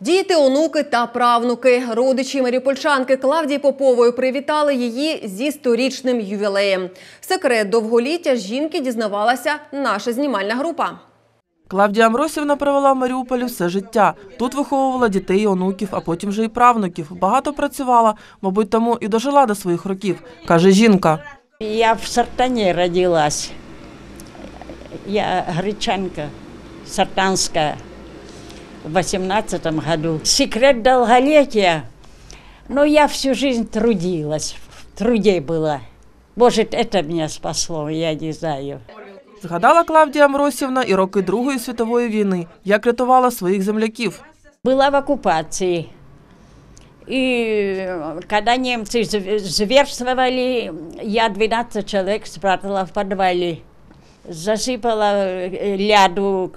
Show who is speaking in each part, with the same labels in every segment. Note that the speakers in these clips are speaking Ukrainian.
Speaker 1: Діти, онуки та правнуки. Родичі маріупольчанки Клавдії Попової привітали її зі 100-річним ювілеєм. Секрет довголіття жінки дізнавалася наша знімальна група.
Speaker 2: Клавдія Амросівна провела в Маріуполі все життя. Тут виховувала дітей і онуків, а потім вже і правнуків. Багато працювала, мабуть, тому і дожила до своїх років, каже жінка.
Speaker 3: Я в Сартане родилась. Я гречанка, сартанская, в 18-м году. Секрет долголетия. Но я всю жизнь трудилась, в труде была. Может, это меня спасло, я не знаю.
Speaker 2: Згадала Клавдія Амросівна і роки Другої світової війни, як рятувала своїх земляків.
Speaker 3: Была в оккупации. И когда немцы зверствовали, я 12 человек спрятала в подвале. Засыпала ляду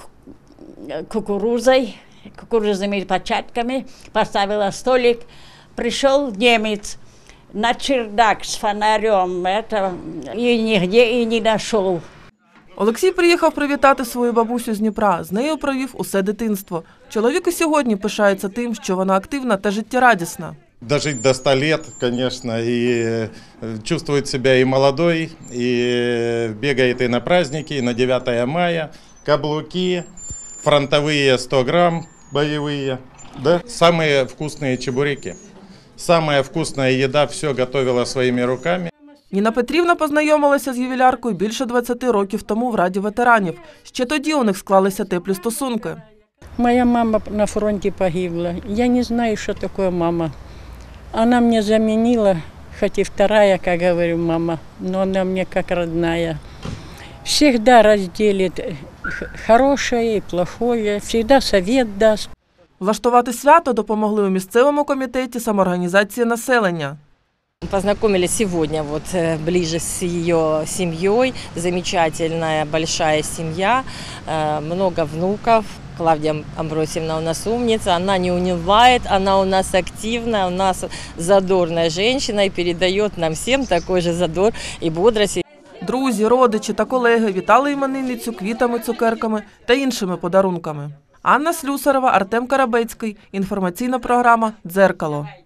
Speaker 3: кукурузными початками, поставила столик. Пришел немец на чердак с фонарем, и нигде и не нашел.
Speaker 2: Олексій приїхав привітати свою бабусю з Дніпра. З нею провів усе дитинство. Чоловік і сьогодні пишається тим, що вона активна та життєрадісна.
Speaker 4: Дожить до 100 лет, конечно, и чувствует себя и молодой, и бегает и на праздники, и на 9 мая. Каблуки, фронтовые 100 грамм, боевые. Да? Самые вкусные чебуреки. Самая вкусная еда, все готовила своими руками.
Speaker 2: Ніна Петрівна познайомилася з ювіляркою більше 20 років тому в Раді ветеранів. Ще тоді у них склалися теплі стосунки.
Speaker 5: Моя мама на фронте погибла. Я не знаю, что такое мама. Она мне заменила, хоть и вторая, как говорю, мама, но она мне как родная. Всегда разделит хорошее и плохое, всегда совет даст.
Speaker 2: Влаштувати свято допомогли у місцевому комітеті самоорганізації населення.
Speaker 6: Познакомились сегодня ближе с ее семьей. Замечательная большая семья, много внуков. Клавдия Амросівна у нас умница, она не унывает, она у нас активная, у нас задорная женщина и передает нам всем такой же задор и бодрость.
Speaker 2: Друзі, родичі та колеги вітали іменинницю квітами, цукерками та іншими подарунками. Анна Слюсарова, Артем Карабецький. Інформаційна програма «Дзеркало».